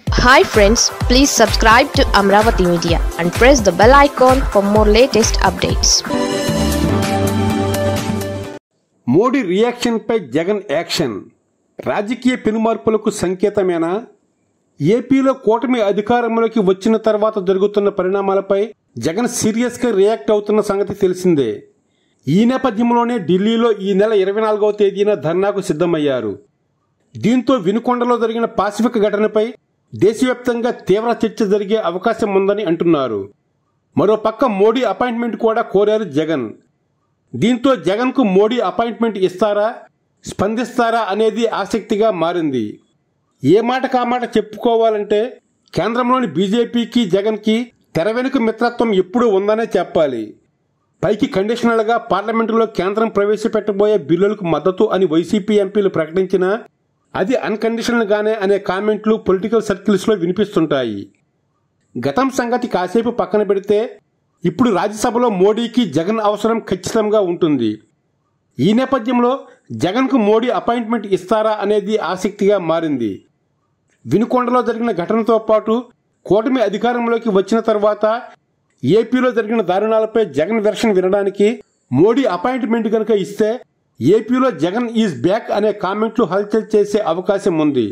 Hi friends, please subscribe to Amravati Media and press the bell icon for more latest updates. Modi reaction పై Jagan action రాజకీయ పెనుమార్పులకు సంకేతమేనా? ఏపీలో కూటమి అధికారంలోకి వచ్చిన తర్వాత జరుగుతున్న పరిణామాలపై జగన్ సీరియస్ గా రియాక్ట్ అవుతున్న సంగతి తెలిసిందే. ఈ నేపథ్యంలోనే ఢిల్లీలో ఈ నెల 24వ తేదీన ధర్నాకు సిద్ధమయ్యారు. దీంతో వినుకొండలో జరిగిన పాసిఫిక్ ఘటనపై దేశవ్యాప్తంగా తీవ్ర చర్చ జరిగే అవకాశం ఉందని అంటున్నారు. మరోపక్క మోడీ అపాయింట్మెంట్ కూడా కోరారు జగన్. దీంతో జగన్కు మోడీ అపాయింట్మెంట్ ఇస్తారా, స్పందిస్తారా అనేది ఆసక్తిగా మారింది. ఏ మాట కామాట చెప్పుకోవాలంటే కేంద్రంలోని బీజేపీకి జగన్కి తెర వెనుక మిత్రత్వం ఎప్పుడూ ఉందనే చెప్పాలి. పైకి కండిషనల్గా పార్లమెంటులో కేంద్రం ప్రవేశపెట్టబోయే బిల్లులకు మద్దతు అని వైసీపీ ఎంపీలు ప్రకటించినా అది అన్కండిషనల్ గానే అనే కామెంట్లు పొలిటికల్ సర్కిల్స్లో వినిపిస్తుంటాయి. గతం సంగతి కాసేపు పక్కన పెడితే ఇప్పుడు రాజ్యసభలో మోడీకి జగన్ అవసరం ఖచ్చితంగా ఉంటుంది. ఈ నేపథ్యంలో జగన్కు మోడీ అపాయింట్మెంట్ ఇస్తారా అనేది ఆసక్తిగా మారింది. వినుకొండలో జరిగిన ఘటనతో పాటు కూటమి అధికారంలోకి వచ్చిన తర్వాత ఏపీలో జరిగిన దారుణాలపై జగన్ వెర్షన్ వినడానికి మోడీ అపాయింట్మెంట్ కనుక ఇస్తే ఏపీలో జగన్ ఈజ్ బ్యాక్ అనే కామెంట్లు హల్చల్ చేసే అవకాశం ఉంది.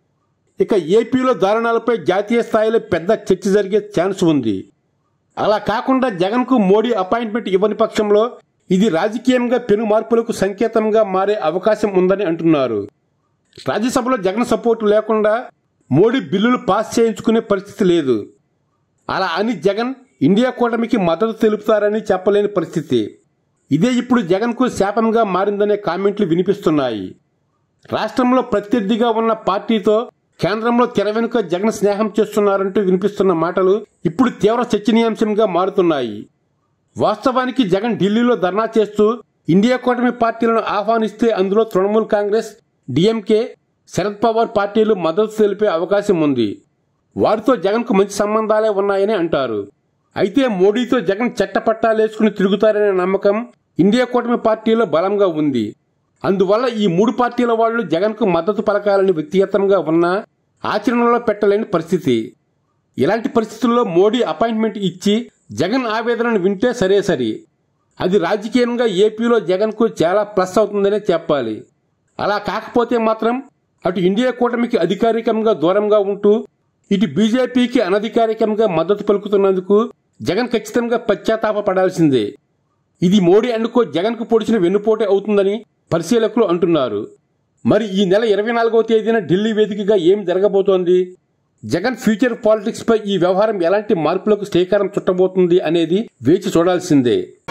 ఇక ఏపీలో దారుణాలపై జాతీయ స్థాయిలో పెద్ద చర్చ జరిగే ఛాన్స్ ఉంది. అలా కాకుండా జగన్కు మోడీ అపాయింట్మెంట్ ఇవ్వని పక్షంలో ఇది రాజకీయంగా పెను మార్పులకు సంకేతంగా మారే అవకాశం ఉందని అంటున్నారు. రాజ్యసభలో జగన్ సపోర్టు లేకుండా మోడీ బిల్లులు పాస్ చేయించుకునే పరిస్థితి లేదు. అలా అని జగన్ ఇండియా కూటమికి మద్దతు తెలుపుతారని చెప్పలేని పరిస్థితి. ఇదే ఇప్పుడు జగన్కు శాపంగా మారిందనే కామెంట్లు వినిపిస్తున్నాయి. రాష్ట్రంలో ప్రత్యర్థిగా ఉన్న పార్టీతో కేంద్రంలో తెర వెనుక జగన్ స్నేహం చేస్తున్నారంటూ వినిపిస్తున్న మాటలు ఇప్పుడు తీవ్ర చర్చనీయాంశంగా మారుతున్నాయి. వాస్తవానికి జగన్ ఢిల్లీలో ధర్నా చేస్తూ ఇండియా కూటమి పార్టీలను ఆహ్వానిస్తే అందులో తృణమూల్ కాంగ్రెస్, డిఎంకే, శరద్ పవార్ పార్టీలు మద్దతు తెలిపే అవకాశం ఉంది. వారితో జగన్కు మంచి సంబంధాలే ఉన్నాయని అంటారు. అయితే మోడీతో జగన్ చట్టపట్టాలేసుకుని తిరుగుతారనే నమ్మకం ఇండియా కూటమి పార్టీలో బలంగా ఉంది. అందువల్ల ఈ మూడు పార్టీల వాళ్లు జగన్కు మద్దతు పలకాలని వ్యక్తిగతంగా ఉన్నా ఆచరణలో పెట్టలేని పరిస్థితి. ఇలాంటి పరిస్థితుల్లో మోడీ అపాయింట్మెంట్ ఇచ్చి జగన్ ఆవేదనను వింటే సరి. అది రాజకీయంగా ఏపీలో జగన్కు చాలా ప్లస్ అవుతుందనే చెప్పాలి. అలా కాకపోతే మాత్రం అటు ఇండియా కూటమికి అధికారికంగా దూరంగా ఉంటూ ఇటు బీజేపీకి అనధికారికంగా మద్దతు పలుకుతున్నందుకు జగన్ ఖచ్చితంగా పశ్చాత్తాపపడాల్సిందే. ఇది మోడీ అండుకో జగన్కు పొడిచిన వెన్నుపోటే అవుతుందని పరిశీలకులు అంటున్నారు. మరి ఈ నెల 24వ తేదీన ఢిల్లీ వేదికగా ఏం జరగబోతోంది? జగన్ ఫ్యూచర్ పాలిటిక్స్ పై ఈ వ్యవహారం ఎలాంటి మార్పులకు శ్రీకారం చుట్టబోతుంది అనేది వేచి చూడాల్సిందే.